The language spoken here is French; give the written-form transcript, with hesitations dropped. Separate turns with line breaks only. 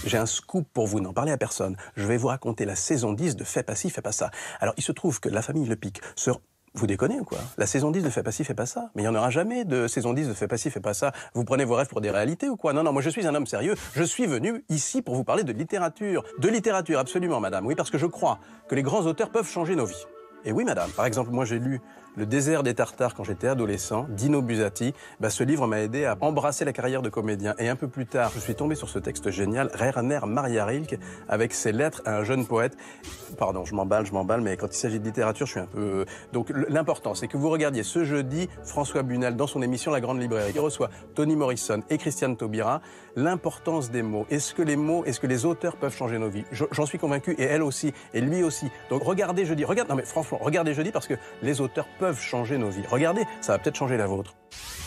J'ai un scoop pour vous, n'en parlez à personne. Je vais vous raconter la saison 10 de Fais pas ci, fais pas ça. Alors, il se trouve que la famille Le Pic se... Vous déconnez ou quoi? La saison 10 de Fais pas ci, fais pas ça. Mais il n'y en aura jamais de saison 10 de Fais pas ci, fais pas ça. Vous prenez vos rêves pour des réalités ou quoi? Non, non, moi je suis un homme sérieux. Je suis venu ici pour vous parler de littérature. De littérature, absolument, madame. Oui, parce que je crois que les grands auteurs peuvent changer nos vies. Et oui, madame. Par exemple, moi, j'ai lu Le désert des Tartares quand j'étais adolescent, Dino Buzzati. Ce livre m'a aidé à embrasser la carrière de comédien. Et un peu plus tard, je suis tombé sur ce texte génial, Werner Maria Rilke, avec ses lettres à un jeune poète. Pardon, je m'emballe, mais quand il s'agit de littérature, je suis un peu... Donc, l'important, c'est que vous regardiez ce jeudi François Bunel dans son émission La Grande Librairie. Il reçoit Toni Morrison et Christiane Taubira. L'importance des mots. Est-ce que les auteurs peuvent changer nos vies? J'en suis convaincu, et elle aussi, et lui aussi. Donc, regardez jeudi. Non, mais franchement, regardez jeudi parce que les auteurs peuvent changer nos vies. Regardez, ça va peut-être changer la vôtre.